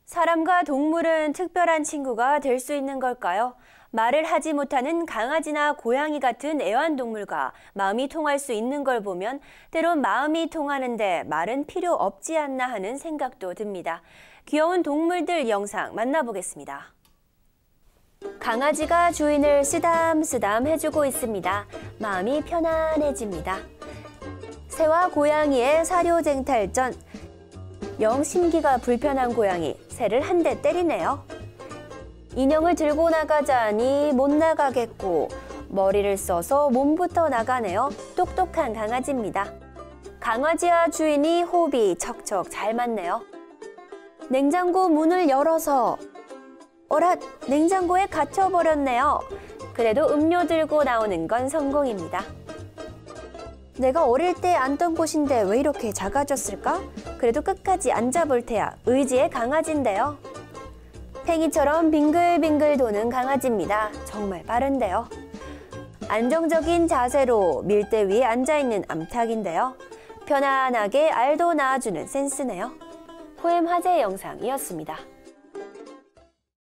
사람과 동물은 특별한 친구가 될 수 있는 걸까요? 말을 하지 못하는 강아지나 고양이 같은 애완동물과 마음이 통할 수 있는 걸 보면 때론 마음이 통하는데 말은 필요 없지 않나 하는 생각도 듭니다. 귀여운 동물들 영상 만나보겠습니다. 강아지가 주인을 쓰담쓰담 해주고 있습니다. 마음이 편안해집니다. 새와 고양이의 사료쟁탈전. 영 심기가 불편한 고양이, 새를 한 대 때리네요. 인형을 들고 나가자니 못 나가겠고 머리를 써서 몸부터 나가네요. 똑똑한 강아지입니다. 강아지와 주인이 호흡이 척척 잘 맞네요. 냉장고 문을 열어서 어랏, 냉장고에 갇혀버렸네요. 그래도 음료 들고 나오는 건 성공입니다. 내가 어릴 때 앉던 곳인데 왜 이렇게 작아졌을까? 그래도 끝까지 앉아볼 테야. 의지의 강아지인데요. 팽이처럼 빙글빙글 도는 강아지입니다. 정말 빠른데요. 안정적인 자세로 밀대 위에 앉아있는 암탉인데요. 편안하게 알도 낳아주는 센스네요. 포엠 화제 영상이었습니다.